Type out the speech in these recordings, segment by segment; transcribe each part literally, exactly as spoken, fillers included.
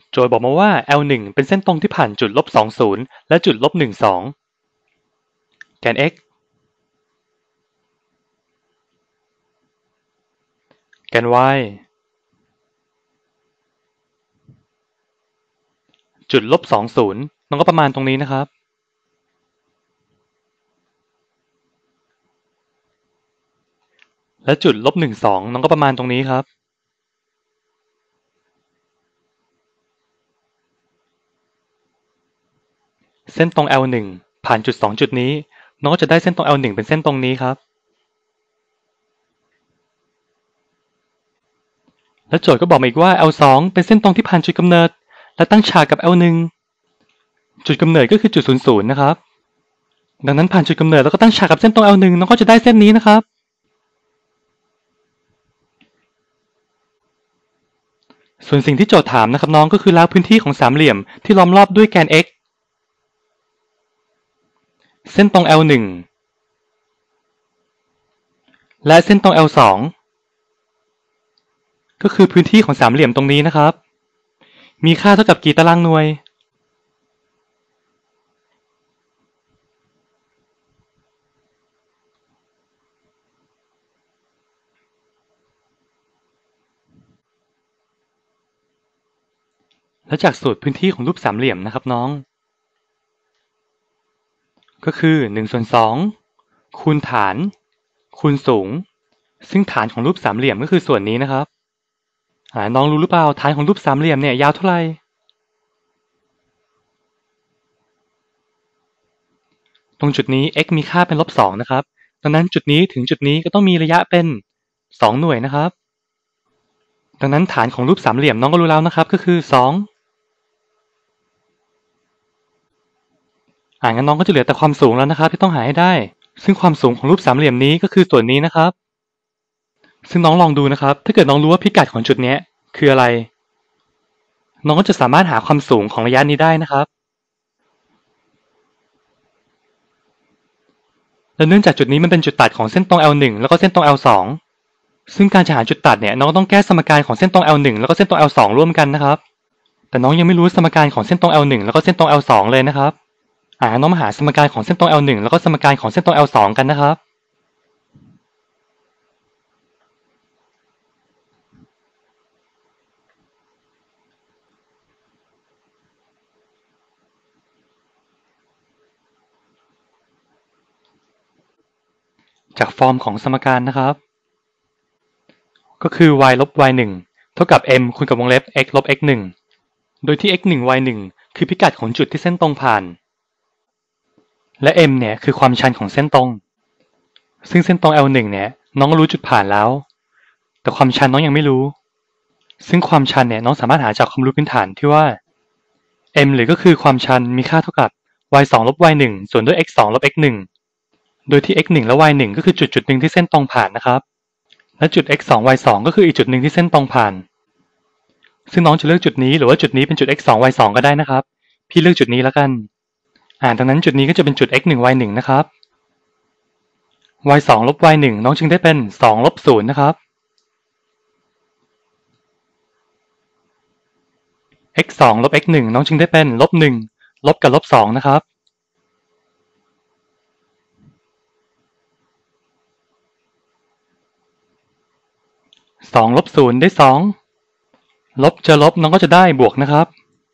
โจทย์บอกมาว่า แอล หนึ่ง เป็นเส้นตรงที่ผ่านจุด ลบสองสิบ และจุด ลบหนึ่งสิบสอง แกน x แกน y จุด ลบสองสิบ มันก็ประมาณตรงนี้นะครับและจุด ลบหนึ่งสิบสอง น้องก็ประมาณตรงนี้ครับเส้นตรง แอล หนึ่ง ผ่านจุดสองจุดนี้น้องก็จะได้เส้นตรง แอล หนึ่ง เป็นเส้นตรงนี้ครับและโจทย์ก็บอกมาอีกว่า แอล สอง เป็นเส้นตรงที่ผ่านจุดกำเนิดและตั้งฉากกับ แอล หนึ่ง จุดกำเนิดก็คือจุดศูนย์ ศูนย์นะครับดังนั้นผ่านจุดกำเนิดแล้วก็ตั้งฉากกับเส้นตรง แอล หนึ่ง น้องก็จะได้เส้นนี้นะครับส่วนสิ่งที่โจทย์ถามนะครับน้องก็คือแล้วพื้นที่ของสามเหลี่ยมที่ล้อมรอบด้วยแกน x เส้นตรง แอล หนึ่ง และเส้นตรง แอล สอง ก็คือพื้นที่ของสามเหลี่ยมตรงนี้นะครับมีค่าเท่ากับกี่ตารางหน่วยและจากสูตรพื้นที่ของรูปสามเหลี่ยมนะครับน้องก็คือหนึ่งส่วนสองคูณฐานคูณสูงซึ่งฐานของรูปสามเหลี่ยมก็คือส่วนนี้นะครับน้องรู้หรือเปล่าฐานของรูปสามเหลี่ยมเนี่ยยาวเท่าไหร่ตรงจุดนี้ x มีค่าเป็นลบสองนะครับดังนั้นจุดนี้ถึงจุดนี้ก็ต้องมีระยะเป็นสองหน่วยนะครับดังนั้นฐานของรูปสามเหลี่ยมน้องก็รู้แล้วนะครับก็คือสองอ่างั้นน้องก็จะเหลือแต่ความสูงแล้วนะครับที่ต้องหาให้ได้ซึ่งความสูงของรูปสามเหลี่ยมนี้ก็คือส่วนนี้นะครับซึ่งน้องลองดูนะครับถ้าเกิดน้องรู้ว่าพิกัดของจุดนี้คืออะไรน้องก็จะสามารถหาความสูงของระยะนี้ได้นะครับและเนื่องจากจุดนี้มันเป็นจุดตัดของเส้นตรง แอล หนึ่ง แล้วก็เส้นตรง แอล สอง ซึ่งการจะหาจุดตัดเนี่ยน้องต้องแก้สมการของเส้นตรง แอล หนึ่ง แล้วก็เส้นตรง แอล สอง ร่วมกันนะครับแต่น้องยังไม่รู้สมการของเส้นตรง แอล หนึ่ง แล้วก็เส้นตรง แอล สอง เลยนะครับอ่าน้องมาหาสมการของเส้นตรง แอล หนึ่ง แล้วก็สมการของเส้นตรง แอล สอง กันนะครับจากฟอร์มของสมการนะครับก็คือ y ลบ y หนึ่ง เท่ากับ m คูณกับวงเล็บ x ลบ x หนึ่ง โดยที่ x หนึ่ง y หนึ่ง คือพิกัดของจุดที่เส้นตรงผ่านและ m เนี่ยคือความชันของเส้นตรงซึ่งเส้นตรง แอล หนึ่ง เนี่ยน้องก็รู้จุดผ่านแล้วแต่ความชันน้องยังไม่รู้ซึ่งความชันเนี่ยน้องสามารถหาจากความรู้พื้นฐานที่ว่า m หรือก็คือความชันมีค่าเท่ากับ y สอง ลบ y หนึ่ง ส่วนด้วย x สอง ลบ x หนึ่ง โดยที่ x หนึ่ง และ y หนึ่ง ก็คือจุดจุดหนึ่งที่เส้นตรงผ่านนะครับและจุด x สอง y สอง ก็คืออีกจุดหนึ่งที่เส้นตรงผ่านซึ่งน้องจะเลือกจุดนี้หรือว่าจุดนี้เป็นจุด x สอง y สอง ก็ได้นะครับพี่เลือกจุดนี้แล้วกันอ่าดังนั้นจุดนี้ก็จะเป็นจุด x หนึ่ง y หนึ่ง นะครับ y สอง ลบ y หนึ่ง น้องจึงได้เป็นสอง ลบ ศูนย์ นะครับ x สอง ลบ x หนึ่ง น้องจึงได้เป็นลบหนึ่งลบกับลบสองนะครับสองลบศูนย์ได้สองลบเจอลบน้องก็จะได้บวกนะครับ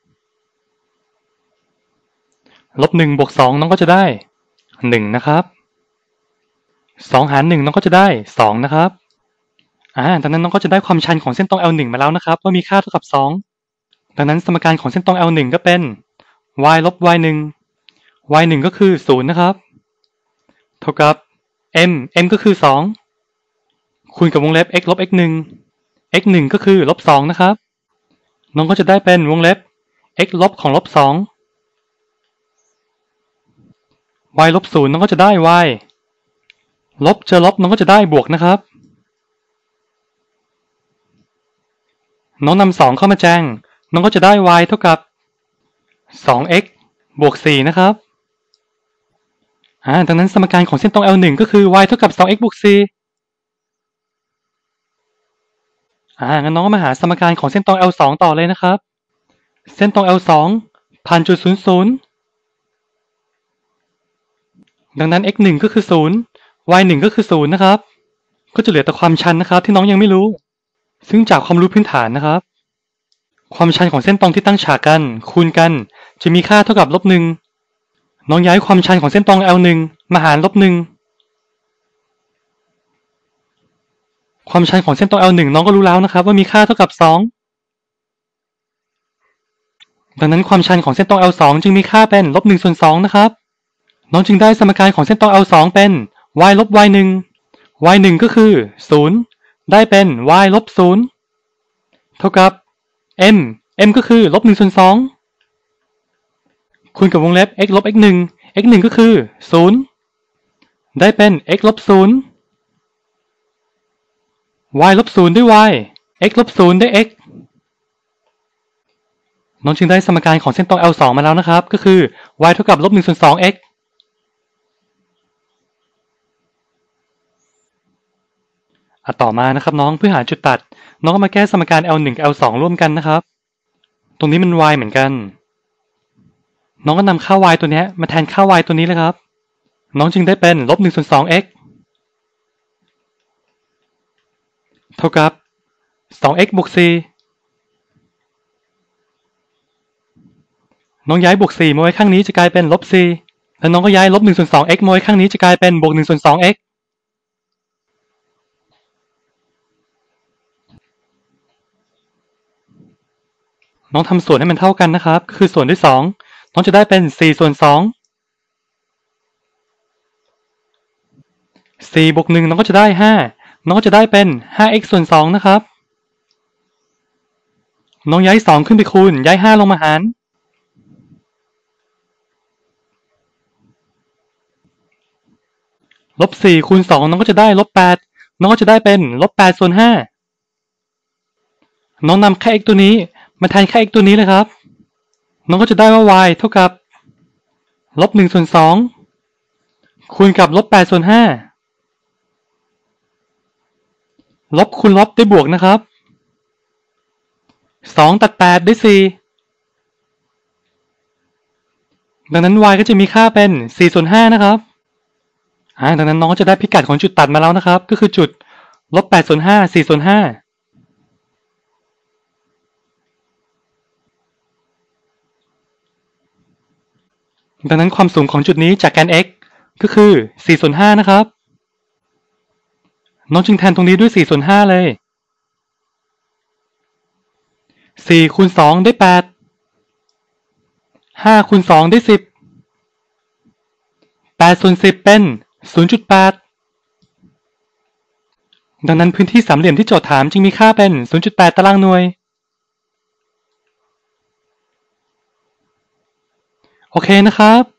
ลบหนึ่งบวกสองน้องก็จะได้หนึ่งนะครับสองหารหนึ่งน้องก็จะได้สองนะครับอ่าดังนั้นน้องก็จะได้ความชันของเส้นตรง แอล หนึ่ง มาแล้วนะครับว่ามีค่าเท่ากับสองดังนั้นสมการของเส้นตรง แอล หนึ่ง ก็เป็น y ลบ y หนึ่ง y หนึ่ง ก็คือศูนย์นะครับเท่ากับ m m ก็คือสองคูณกับวงเล็บ x ลบ x หนึ่ง x หนึ่ง ก็คือลบสองนะครับน้องก็จะได้เป็นวงเล็บ x ลบของลบสอง y ลบศูนย์น้องก็จะได้ y ลบเจอลบน้องก็จะได้บวกนะครับน้องนำสองเข้ามาแจงน้องก็จะได้ y เท่ากับ สอง x บวกสี่นะครับอ่าดังนั้นสมการของเส้นตรง แอล หนึ่ง ก็คือ y เท่ากับ สอง x บวกสี่อ่างั้นน้องก็มาหาสมการของเส้นตรง แอล สอง ต่อเลยนะครับเส้นตรง แอล สอง ผ่านจุดศูนย์ ศูนย์ดังนั้น x หนึ่ง ก็คือศูนย์ y หนึ่ง ก็คือศูนย์นะครับก็จะเหลือแต่ความชันนะครับที่น้องยังไม่รู้ซึ่งจากความรู้พื้นฐานนะครับความชันของเส้นตรงที่ตั้งฉากกันคูณกันจะมีค่าเท่ากับลบหนึ่งน้องย้ายความชันของเส้นตรง แอล หนึ่ง มาหารลบหนึ่งความชันของเส้นตรง แอล หนึ่ง น้องก็รู้แล้วนะครับว่ามีค่าเท่ากับสองดังนั้นความชันของเส้นตรง แอล สอง จึงมีค่าเป็นลบหนึ่งส่วนสองนะครับน้องจึงได้สมการของเส้นตรง แอล สอง เป็น y ลบ y หนึ่ง y หนึ่ง ก็คือศูนย์ได้เป็น y ลบศูนย์เท่ากับ m m ก็คือลบหนึ่งส่วนสองคูณกับวงเล็บ x ลบ x หนึ่ง x หนึ่ง ก็คือศูนย์ได้เป็น x ลบศูนย์ y ลบศูนย์ด้วย y x ลบศูนย์ได้ x น้องจึงได้สมการของเส้นตรง แอล สอง มาแล้วนะครับก็คือ y เท่ากับลบหนึ่งส่วนสอง x อ่ะต่อมานะครับน้องเพื่อหาจุดตัดน้องก็มาแก้สมการ แอล หนึ่ง กับ แอล สอง ร่วมกันนะครับตรงนี้มัน y เหมือนกันน้องก็นำค่า y ตัวนี้มาแทนค่า y ตัวนี้เลยครับน้องจึงได้เป็นลบหนึ่งส่วนสอง x เท่ากับ สอง x บวกสี่น้องย้ายบวกสี่มาไว้ข้างนี้จะกลายเป็นลบสี่แล้วน้องก็ย้ายลบหนึ่งส่วนสอง x มาไว้ข้างนี้จะกลายเป็นบวกหนึ่งส่วนสอง x น้องทำส่วนให้มันเท่ากันนะครับคือส่วนด้วยสองน้องจะได้เป็นสี่ส่วนสอง สี่บวกหนึ่งน้องก็จะได้ห้าน้องก็จะได้เป็น ห้า x ส่วนสองนะครับน้องย้ายสองขึ้นไปคูณย้ายห้าลงมาหารลบสี่คูณสองน้องก็จะได้ลบแปดน้องก็จะได้เป็นลบแปดส่วนห้าน้องนำค่า x ตัวนี้มาแทนค่า x ตัวนี้เลยครับน้องก็จะได้ว่า y เท่ากับลบหนึ่งส่วนสองคูณกับลบแปดส่วนห้าลบคูณลบได้บวกนะครับสองตัดแปดได้สี่ดังนั้น y ก็จะมีค่าเป็นสี่ส่วนห้านะครับอ่าดังนั้นน้องก็จะได้พิกัดของจุดตัดมาแล้วนะครับก็คือจุดลบแปดส่วนห้า สี่ส่วนห้าดังนั้นความสูงของจุดนี้จากแกน x ก็คือสี่ส่วนห้านะครับน้องจึงแทนตรงนี้ด้วยสี่ส่วนห้าเลยสี่คูณสองได้แปดห้าคูณสองได้สิบแปดส่วนสิบเป็น ศูนย์จุดแปด ดังนั้นพื้นที่สามเหลี่ยมที่โจทย์ถามจึงมีค่าเป็น ศูนย์จุดแปด ตารางหน่วยโอเคนะครับ